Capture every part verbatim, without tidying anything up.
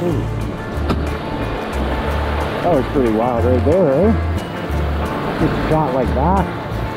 Ooh. That was pretty wild right there, eh? Just a shot like that.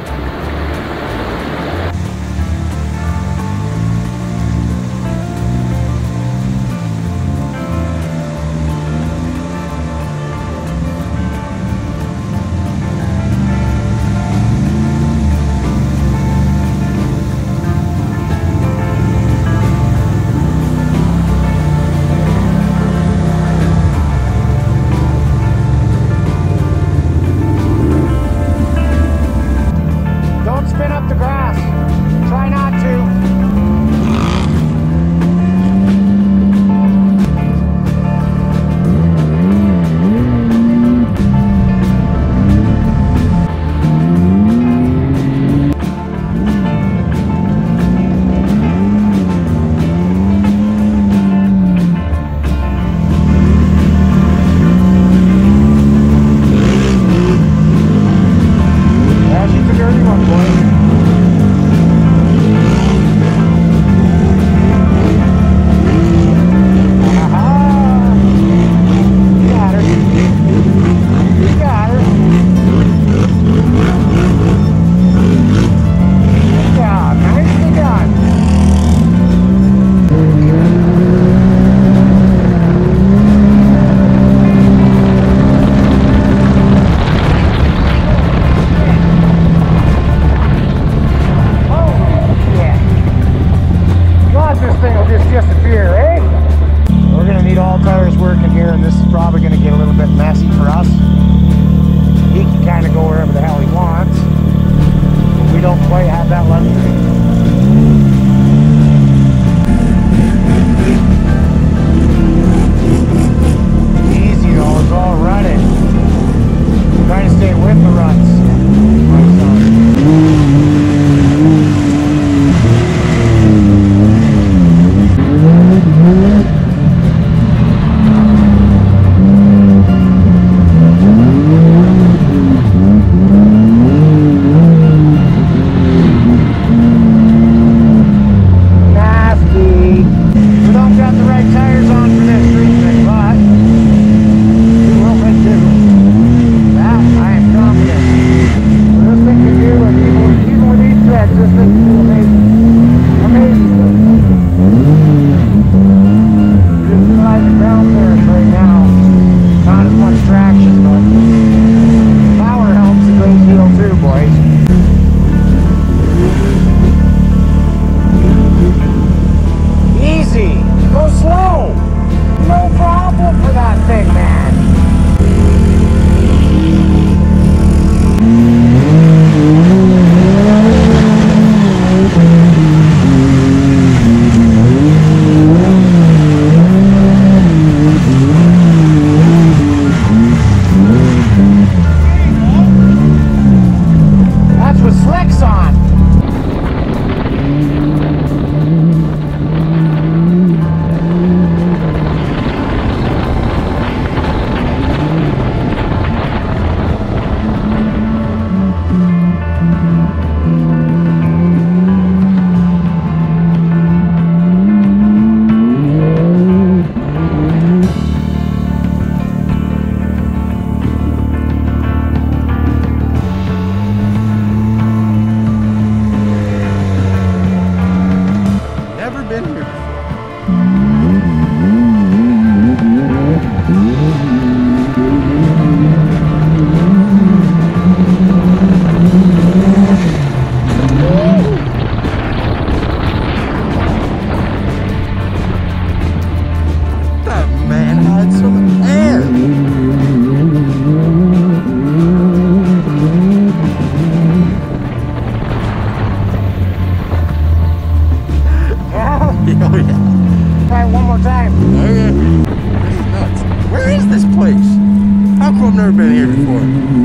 never been here before.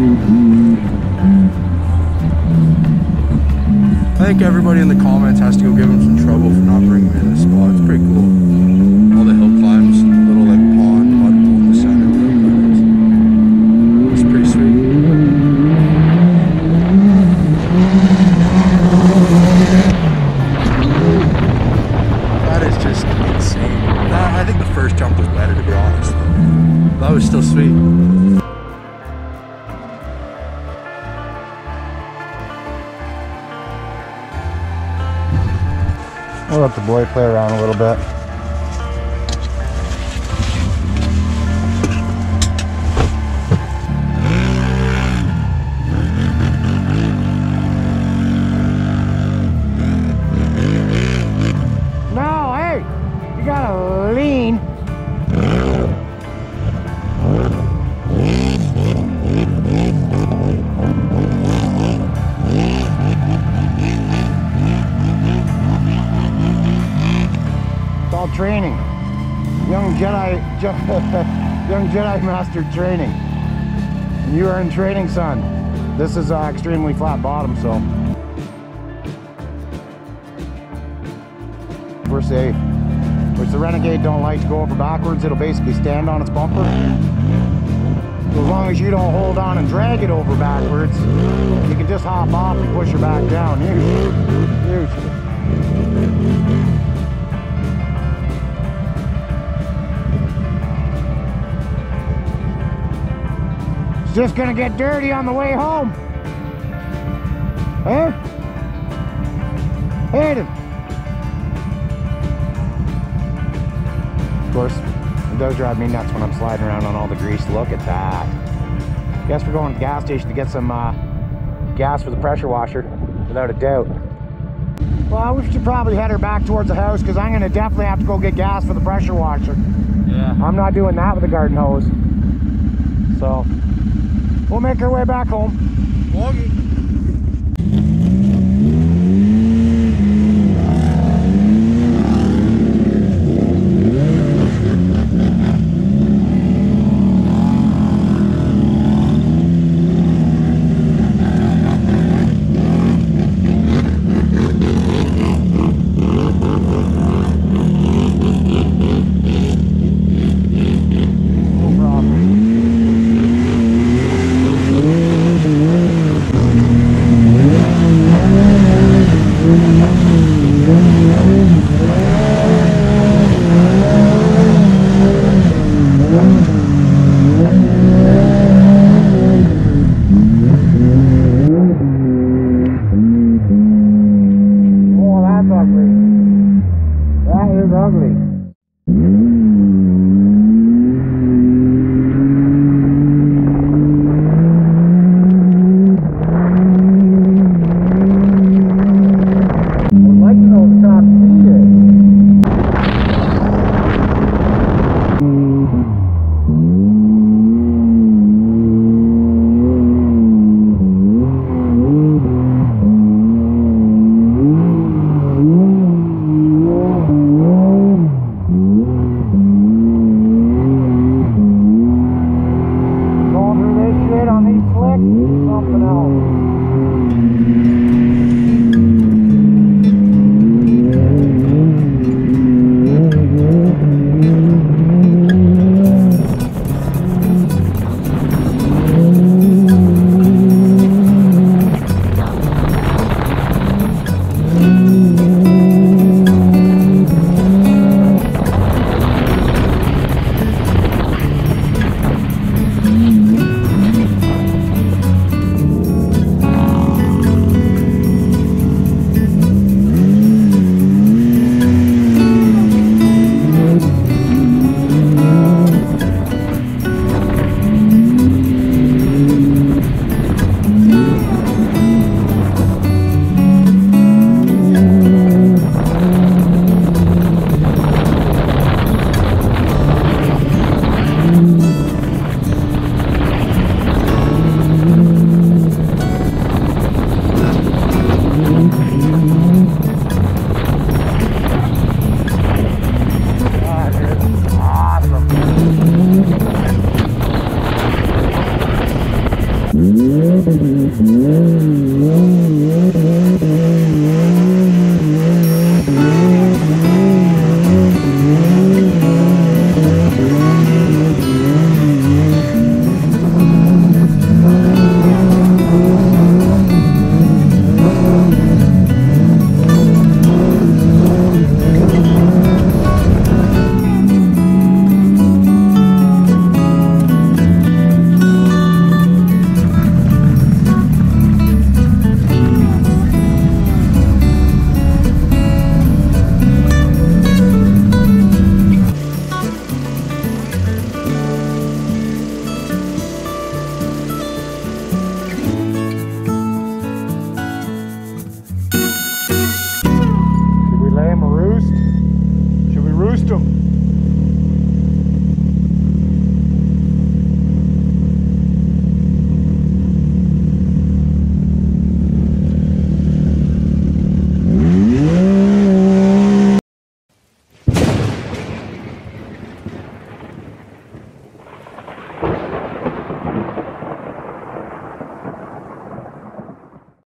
I think everybody in the comments has to go give him some trouble for not bringing me to this spot. It's pretty cool. All the hill climbs, little like pond, mud pool in the center. It's pretty sweet. That is just insane. I think the first jump was better, to be honest. was still sweet. I'll let the boy play around a little bit. No, hey, you gotta lean. It's all training. Young Jedi, Young Jedi Master training. You are in training, son. This is uh, extremely flat bottom, so we're safe. Which the Renegade don't like to go over backwards. It'll basically stand on its bumper. So as long as you don't hold on and drag it over backwards, you can just hop off and push her back down. Usually. Usually. It's just gonna get dirty on the way home. Huh? Hayden. Of course, it does drive me nuts when I'm sliding around on all the grease. Look at that. Guess we're going to the gas station to get some uh, gas for the pressure washer, without a doubt. Well, we should probably head her back towards the house because I'm going to definitely have to go get gas for the pressure washer. Yeah. I'm not doing that with a garden hose. So, we'll make our way back home. Okay. That is ugly.